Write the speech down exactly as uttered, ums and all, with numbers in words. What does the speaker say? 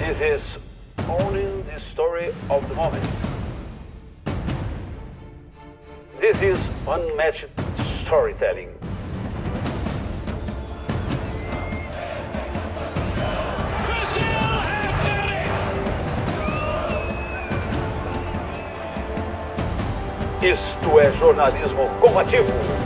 This is only the story of the moment. This is unmatched storytelling. Brazil have done it! Isto é jornalismo combativo.